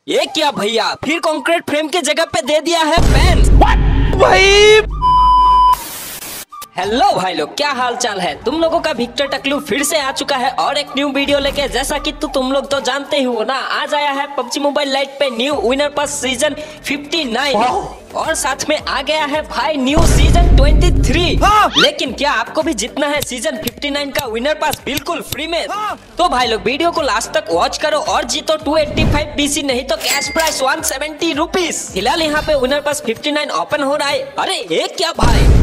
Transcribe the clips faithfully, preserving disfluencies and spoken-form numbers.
ये क्या भैया, फिर कंक्रीट फ्रेम के जगह पे दे दिया है पेन। भाई हेलो भाई लोग, क्या हाल चाल है। तुम लोगों का विक्टर टकलू फिर से आ चुका है और एक न्यू वीडियो लेके। जैसा कि तो तुम लोग तो जानते ही हो ना, आज आया है पबजी मोबाइल लाइट पे न्यू विनर पास सीजन उनसठ और साथ में आ गया है भाई न्यू सीजन तेईस। हाँ। लेकिन क्या आपको भी जीतना है सीजन उनसठ का विनर पास बिल्कुल फ्री में? हाँ। तो भाई लोग वीडियो को लास्ट तक वॉच करो और जीतो दो सौ पचासी बीसी, नहीं तो कैश प्राइस एक सौ सत्तर रुपीस। फिलहाल यहाँ पे विनर पास उनसठ ओपन हो रहा है। अरे ये क्या भाई,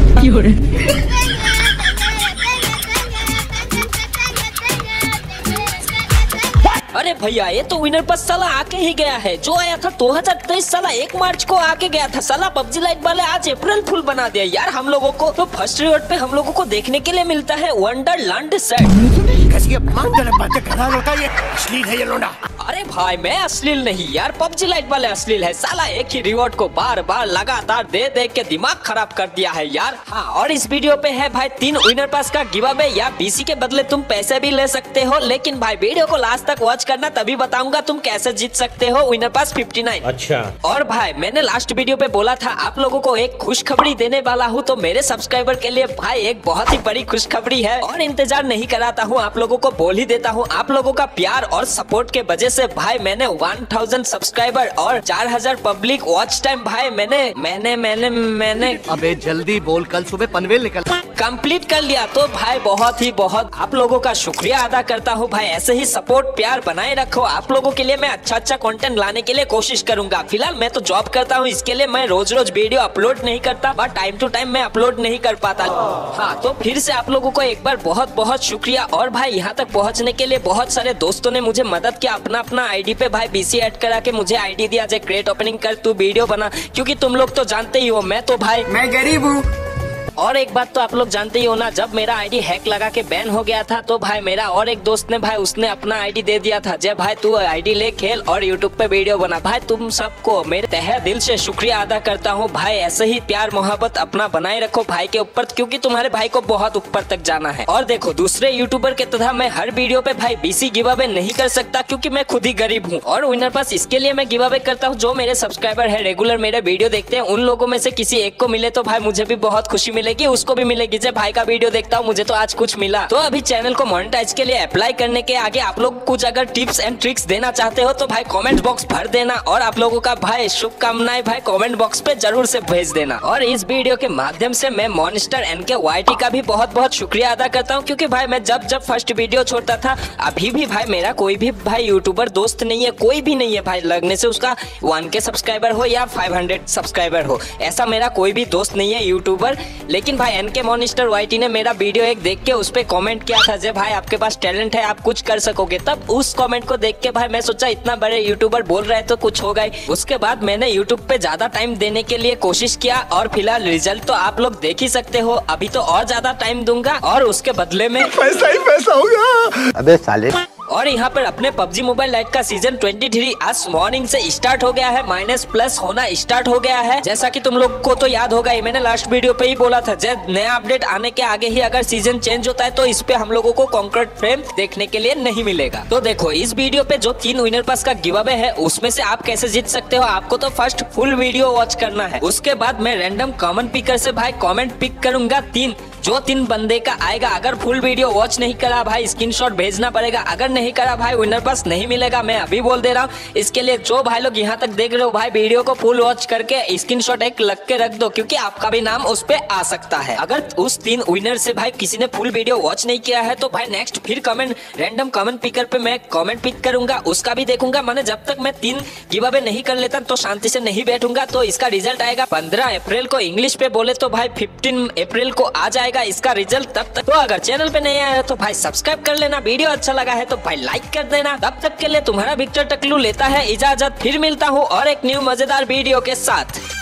अरे भैया ये तो विनर पास साला आके ही गया है। जो आया था दो हज़ार तेईस साला एक मार्च को आके गया था। साला पबजी लाइट वाले आज अप्रैल फुल बना दिया यार हम लोगों को। तो फर्स्ट रिवॉर्ड पे हम लोगों को देखने के लिए मिलता है वंडरलैंड सेट। कैसी अपमानजनक बातें कर रहा है, ये अश्लील है ये लोंडा। अरे भाई मैं अश्लील नहीं यार, पबजी लाइट वाले अश्लील है। साला एक ही रिवॉर्ड को बार बार लगातार दे दे के दिमाग खराब कर दिया है यार। हाँ, और इस वीडियो पे है भाई तीन विनर पास का गिव अवे, या बीसी के बदले तुम पैसे भी ले सकते हो। लेकिन भाई वीडियो को लास्ट तक वॉच करना, तभी बताऊंगा तुम कैसे जीत सकते हो विनर पास उनसठ। अच्छा। और भाई मैंने लास्ट वीडियो पे बोला था आप लोगों को एक खुशखबरी देने वाला हूँ, तो मेरे सब्सक्राइबर के लिए भाई एक बहुत ही बड़ी खुशखबरी है। और इंतजार नहीं कराता हूँ, आप लोगों को बोल ही देता हूँ। आप लोगों का प्यार और सपोर्ट के वजह से भाई मैंने एक हज़ार सब्सक्राइबर और चार हज़ार पब्लिक वॉच टाइम भाई मैंने मैंने मैंने मैंने अबे जल्दी बोल, कल सुबह पनवेल निकल कंप्लीट कर लिया। तो भाई बहुत ही बहुत आप लोगों का शुक्रिया अदा करता हूँ भाई। ऐसे ही सपोर्ट प्यार बनाए रखो। आप लोगों के लिए मैं अच्छा अच्छा कंटेंट लाने के लिए कोशिश करूंगा। फिलहाल मैं तो जॉब करता हूँ, इसके लिए मैं रोज रोज वीडियो अपलोड नहीं करता, बट टाइम टू टाइम मैं अपलोड नहीं कर पाता। हाँ, तो फिर से आप लोगों को एक बार बहुत बहुत शुक्रिया। और भाई यहाँ तक पहुँचने के लिए बहुत सारे दोस्तों ने मुझे मदद किया। अपना अपना आईडी पे भाई बीसी ऐड करा के मुझे आईडी दिया, जे क्रेट ओपनिंग कर, तू वीडियो बना। क्योंकि तुम लोग तो जानते ही हो मैं तो भाई मैं गरीब हूँ। और एक बात तो आप लोग जानते ही हो ना, जब मेरा आईडी हैक लगा के बैन हो गया था, तो भाई मेरा और एक दोस्त ने भाई उसने अपना आईडी दे दिया था, जय भाई तू आईडी ले खेल और यूट्यूब पे वीडियो बना। भाई तुम सबको मेरे तहे दिल से शुक्रिया अदा करता हूँ भाई। ऐसे ही प्यार मोहब्बत अपना बनाए रखो भाई के ऊपर, क्योंकि तुम्हारे भाई को बहुत ऊपर तक जाना है। और देखो दूसरे यूट्यूबर के तरह मैं हर वीडियो पे भाई बीसी गिव अवे नहीं कर सकता, क्योंकि मैं खुद ही गरीब हूँ। और विनर पास इसके लिए मैं गिव अवे करता हूँ जो मेरे सब्सक्राइबर है, रेगुलर मेरे वीडियो देखते हैं, उन लोगों में से किसी एक को मिले तो भाई मुझे भी बहुत खुशी मिलेगी, उसको भी मिलेगी। जब भाई का वीडियो देखता हूँ मुझे तो आज कुछ मिला। तो अभी चैनल को मोनेटाइज के लिए अप्लाई करने के आगे आप लोग कुछ अगर टिप्स एंड ट्रिक्स देना चाहते हो तो भाई कमेंट बॉक्स भर देना। और आप लोगों का भाई शुभकामनाएं भाई कमेंट बॉक्स पे जरूर से भेज देना। और इस वीडियो के माध्यम से मैं monster N K Y T का भी बहुत बहुत शुक्रिया अदा करता हूँ, क्योंकि भाई मैं जब जब फर्स्ट वीडियो छोड़ता था, अभी भी भाई मेरा कोई भी भाई यूट्यूबर दोस्त नहीं है, कोई भी नहीं है भाई, लगने से उसका वन के सब्सक्राइबर हो या फाइव हंड्रेड सब्सक्राइबर हो, ऐसा मेरा कोई भी दोस्त नहीं है यूट्यूबर। लेकिन भाई एन के मॉन्स्टर वाईटी ने मेरा वीडियो एक देख के उस पे कमेंट किया था, जे भाई आपके पास टैलेंट है, आप कुछ कर सकोगे। तब उस कमेंट को देख के भाई मैं सोचा इतना बड़े यूट्यूबर बोल रहे हैं तो कुछ होगा ही। उसके बाद मैंने यूट्यूब पे ज्यादा टाइम देने के लिए कोशिश किया और फिलहाल रिजल्ट तो आप लोग देख ही सकते हो। अभी तो और ज्यादा टाइम दूंगा और उसके बदले में पैसा ही पैसा होगा। अबे साले। और यहाँ पर अपने पबजी मोबाइल लाइट का सीजन तेईस आज मॉर्निंग से स्टार्ट हो गया है, माइनस प्लस होना स्टार्ट हो गया है। जैसा कि तुम लोग को तो याद होगा ही, मैंने लास्ट वीडियो पे ही बोला था, जब नया अपडेट आने के आगे ही अगर सीजन चेंज होता है तो इस पे हम लोगों को कंक्रीट फ्रेम देखने के लिए नहीं मिलेगा। तो देखो इस वीडियो पे जो तीन विनर पास का गिव अवे है उसमें से आप कैसे जीत सकते हो, आपको तो फर्स्ट फुल वीडियो वॉच करना है। उसके बाद मैं रैंडम कॉमन पिकर से भाई कॉमेंट पिक करूंगा तीन, जो तीन बंदे का आएगा, अगर फुल वीडियो वॉच नहीं करा भाई स्क्रीनशॉट भेजना पड़ेगा, अगर नहीं करा भाई विनर पास नहीं मिलेगा। मैं अभी बोल दे रहा हूँ। इसके लिए जो भाई लोग यहाँ तक देख रहे हो भाई वीडियो को फुल वॉच करके स्क्रीनशॉट एक लग के रख दो, क्योंकि आपका भी नाम उस पे आ सकता है। अगर उस तीन विनर से भाई किसी ने फुल वीडियो वॉच नहीं किया है तो भाई नेक्स्ट फिर कमेंट रैंडम कमेंट पिकर पे मैं कमेंट पिक करूंगा, उसका भी देखूंगा। मैंने जब तक मैं तीन गिव अवे नहीं कर लेता तो शांति से नहीं बैठूंगा। तो इसका रिजल्ट आएगा पंद्रह अप्रैल को, इंग्लिश पे बोले तो भाई पंद्रह अप्रैल को आ जाएगा इसका रिजल्ट। तब तक तो अगर चैनल पे नहीं आया तो भाई सब्सक्राइब कर लेना, वीडियो अच्छा लगा है तो भाई लाइक कर देना। तब तक के लिए तुम्हारा विक्टर टकलू लेता है इजाजत, फिर मिलता हूँ और एक न्यू मजेदार वीडियो के साथ।